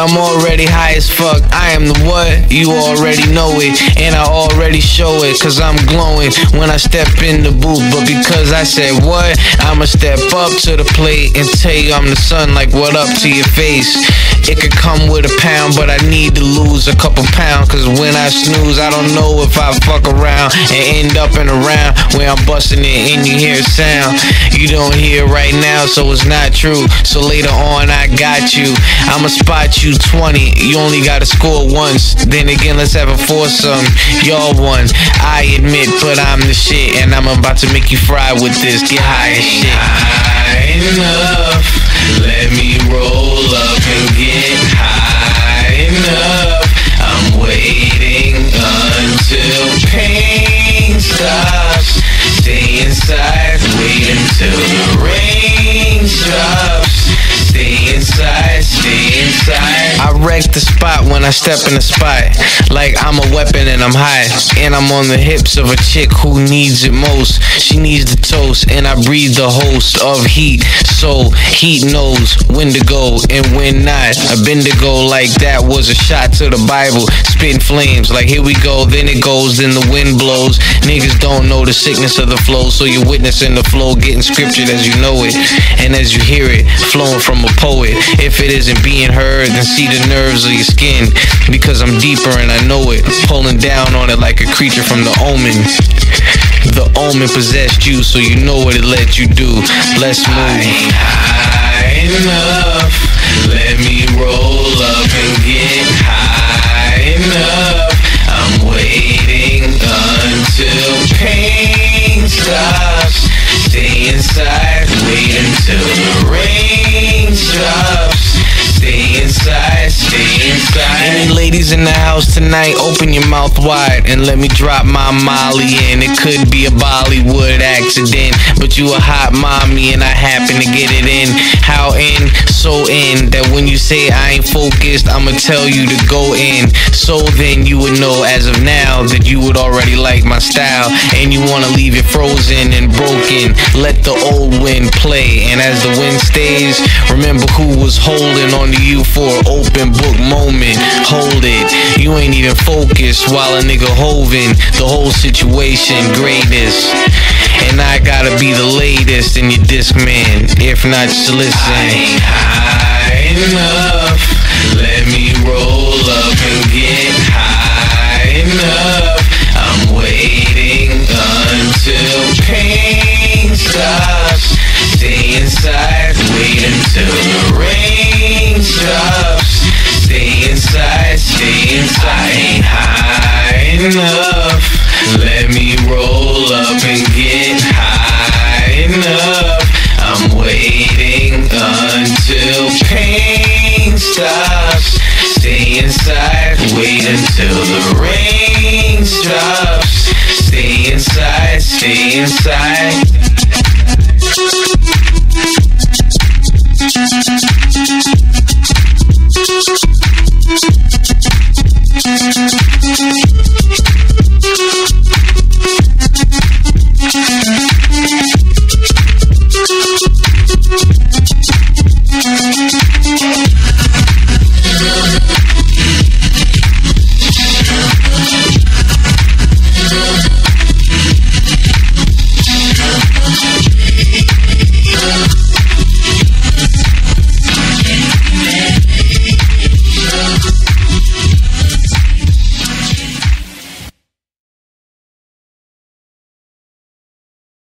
I'm already high as fuck. I am the what? You already know it, and I already show it, cause I'm glowing when I step in the booth. But because I said what, I'ma step up to the plate and tell you I'm the sun, like what up to your face. It could come with a pound, but I need to lose a couple pounds, cause when I snooze, I don't know if I fuck around and end up in a round where I'm busting it and you hear a sound you don't hear right now, so it's not true. So later on, I got you. I'ma spot you 20. You only gotta score once. Then again, let's have a foursome. Y'all won, I admit, but I'm the shit, and I'm about to make you fry with this. Get high as shit. High enough. Let me roll up and get high enough. I'm waiting until pain stops. Stay inside, wait until the rain drops. Stay inside, stay inside. I wreck the spot when I step in the spot, like I'm a weapon and I'm high, and I'm on the hips of a chick who needs it most. She needs the toast, and I breathe the host of heat, so heat knows when to go and when not. A Bendigo like that was a shot to the Bible, spitting flames like here we go, then it goes, then the wind blows. Niggas don't know the sickness of the flow, so you're witnessing the flow, getting scriptured as you know it, and as you hear it, flowing from a poet. If it isn't being heard, then see the nerves of your skin, because I'm deeper and I know it, pulling down on it like a creature from The Omen. The Omen possessed you, so you know what it let you do. Let's move. I ain't high enough. Let me roll up and get high enough. I'm waiting until pain stops. Stay inside, wait until the rain drops. Stay inside, stay inside. Any ladies in the house tonight, open your mouth wide and let me drop my molly in. It could be a Bollywood accident, but you a hot mommy and I happen to get it in. How in? So in that when you say I ain't focused, I'ma tell you to go in. So then you would know as of now that you would already like my style, and you wanna leave it frozen and broken. Let the old wind play, and as the wind stays, remember who was holding on to you for an open book moment. Hold it, you ain't even focused while a nigga hoving the whole situation greatest. And I gotta be the latest in your disc, man. If not, just listen. I ain't high enough. Let me roll up and get high enough. I'm waiting until pain stops. Stay inside, wait until the rain drops. Stay inside, stay inside. I ain't high enough. Let me roll up and get high enough. I'm waiting until pain stops. Stay inside, wait until the rain drops. Stay inside, stay inside.